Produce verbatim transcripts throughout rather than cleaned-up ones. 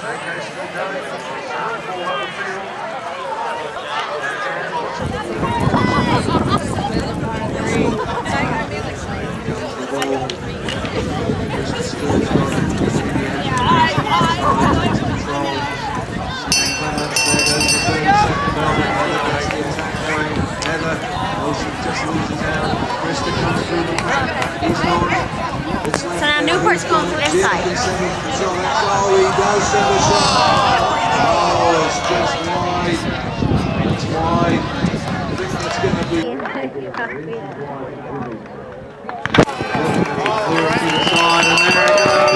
So now Newport's going to this side. Oh, he does send a shot. Oh, it's just wide. It's wide. I think that's going to be... Clear to the side, and there it goes.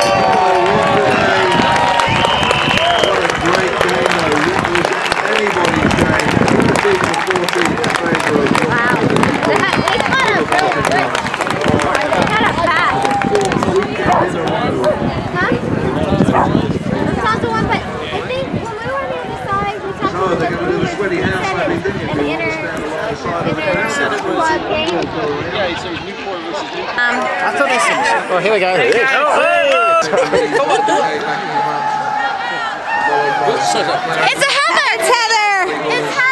What a great game, though. It was anybody's game. fifteen to fourteen in favour of... Wow. They had a really good... They had a pass. Huh? Lufthansa won, but I think when we were on the other side, we talked Oh, they're going to do the sweaty house slapping, didn't you? An inner, inner squad game. Yeah, he said Newport versus Newport. Um, I thought they said, oh, here we go. Hey, oh, hey! it's a Heather! It's Heather! It's Heather!